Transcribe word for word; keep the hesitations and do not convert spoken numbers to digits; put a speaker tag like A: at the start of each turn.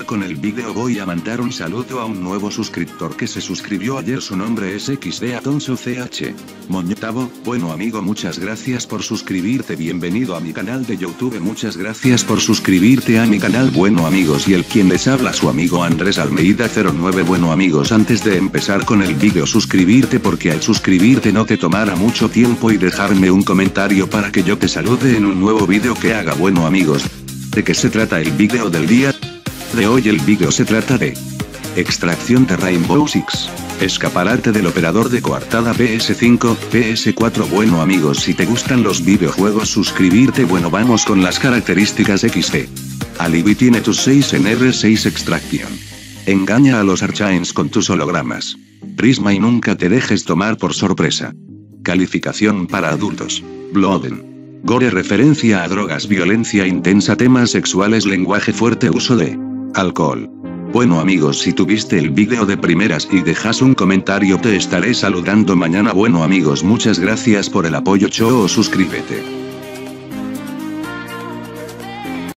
A: con el vídeo voy a mandar un saludo a un nuevo suscriptor que se suscribió ayer. Su nombre es X D Atonso C H. Moñetavo, bueno amigo, muchas gracias por suscribirte. Bienvenido a mi canal de YouTube. Muchas gracias por suscribirte a mi canal. Bueno amigos, y el quien les habla su amigo Andrés Almeida cero nueve. Bueno amigos, antes de empezar con el vídeo, suscribirte, porque al suscribirte no te tomará mucho tiempo, y dejarme un comentario para que yo te salude en un nuevo vídeo que haga. Bueno amigos, ¿de qué se trata el vídeo del día de hoy? El vídeo se trata de extracción de Rainbow Six, escaparate del operador de coartada P S cinco, P S cuatro. Bueno amigos, si te gustan los videojuegos, suscribirte. Bueno, vamos con las características. X D Alibi tiene tus seis en R seis extracción. Engaña a los Archains con tus hologramas. Prisma y nunca te dejes tomar por sorpresa. Calificación para adultos. Blooden. Gore, referencia a drogas, violencia intensa, temas sexuales, lenguaje fuerte, uso de alcohol. Bueno amigos, si tuviste el vídeo de primeras y dejas un comentario, te estaré saludando mañana. Bueno amigos, muchas gracias por el apoyo. Chao, suscríbete.